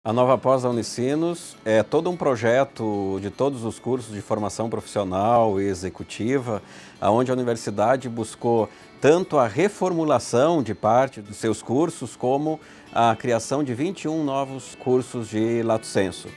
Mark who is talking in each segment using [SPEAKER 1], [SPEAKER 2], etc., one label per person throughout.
[SPEAKER 1] A Nova Pós da Unicinos é todo um projeto de todos os cursos de formação profissional e executiva, onde a universidade buscou tanto a reformulação de parte dos seus cursos, como a criação de 21 novos cursos de Lato Sensu.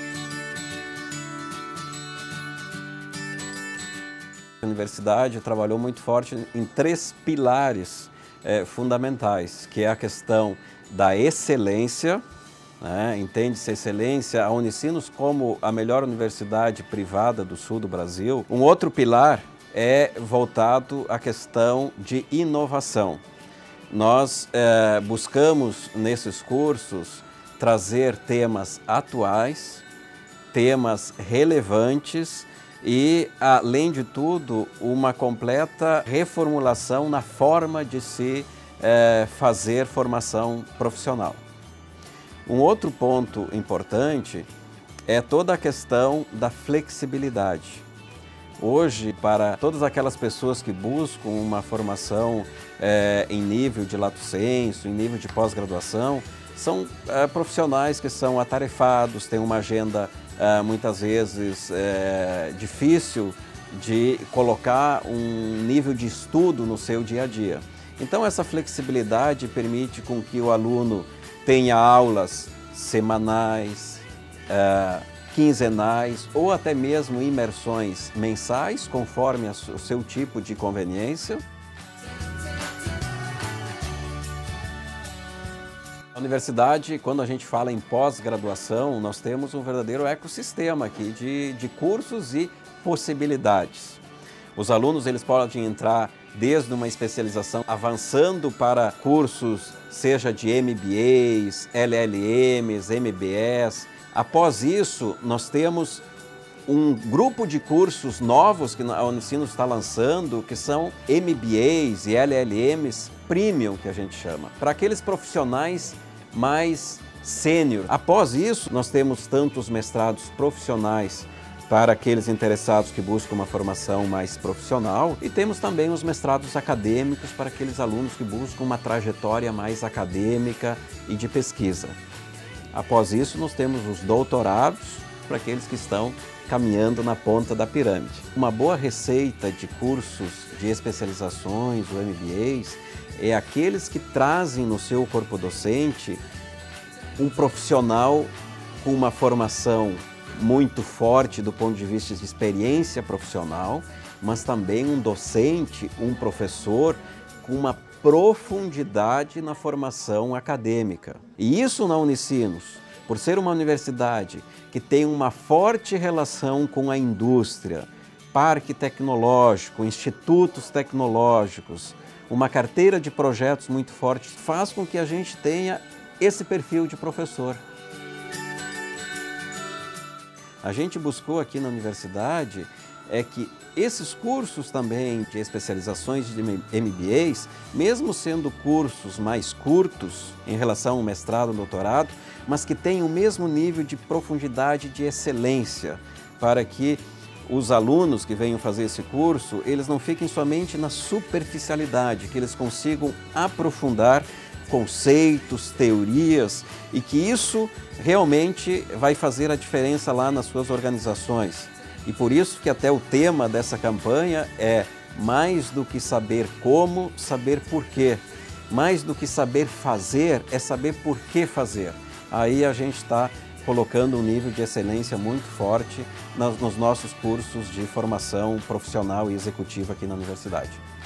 [SPEAKER 1] A universidade trabalhou muito forte em três pilares fundamentais, que é a questão da excelência. Entende-se excelência, a Unicinos como a melhor universidade privada do sul do Brasil. Um outro pilar é voltado à questão de inovação. Nós buscamos nesses cursos trazer temas atuais, temas relevantes e, além de tudo, uma completa reformulação na forma de se fazer formação profissional. Um outro ponto importante é toda a questão da flexibilidade. Hoje, para todas aquelas pessoas que buscam uma formação em nível de Lato Sensu, em nível de pós-graduação, são profissionais que são atarefados, têm uma agenda muitas vezes difícil de colocar um nível de estudo no seu dia a dia. Então, essa flexibilidade permite com que o aluno tenha aulas semanais, quinzenais ou até mesmo imersões mensais, conforme o seu tipo de conveniência. A universidade, quando a gente fala em pós-graduação, nós temos um verdadeiro ecossistema aqui de cursos e possibilidades. Os alunos eles podem entrar desde uma especialização avançando para cursos, seja de MBAs, LLMs, MBS. Após isso, nós temos um grupo de cursos novos que a Unicinos está lançando, que são MBAs e LLMs Premium, que a gente chama, para aqueles profissionais mais sênior. Após isso, nós temos tanto os mestrados profissionais para aqueles interessados que buscam uma formação mais profissional, e temos também os mestrados acadêmicos para aqueles alunos que buscam uma trajetória mais acadêmica e de pesquisa. Após isso, nós temos os doutorados para aqueles que estão caminhando na ponta da pirâmide. Uma boa receita de cursos de especializações ou MBAs é aqueles que trazem no seu corpo docente um profissional com uma formação muito forte do ponto de vista de experiência profissional, mas também um docente, um professor com uma profundidade na formação acadêmica. E isso na Unicinos, por ser uma universidade que tem uma forte relação com a indústria, parque tecnológico, institutos tecnológicos, uma carteira de projetos muito forte, faz com que a gente tenha esse perfil de professor. A gente buscou aqui na universidade que esses cursos também de especializações de MBAs, mesmo sendo cursos mais curtos em relação ao mestrado, doutorado, mas que tenham o mesmo nível de profundidade, de excelência, para que os alunos que venham fazer esse curso, eles não fiquem somente na superficialidade, que eles consigam aprofundar conceitos, teorias, e que isso realmente vai fazer a diferença lá nas suas organizações. E por isso que até o tema dessa campanha é mais do que saber como, saber por quê. Mais do que saber fazer, é saber por que fazer. Aí a gente está colocando um nível de excelência muito forte nos nossos cursos de formação profissional e executiva aqui na universidade.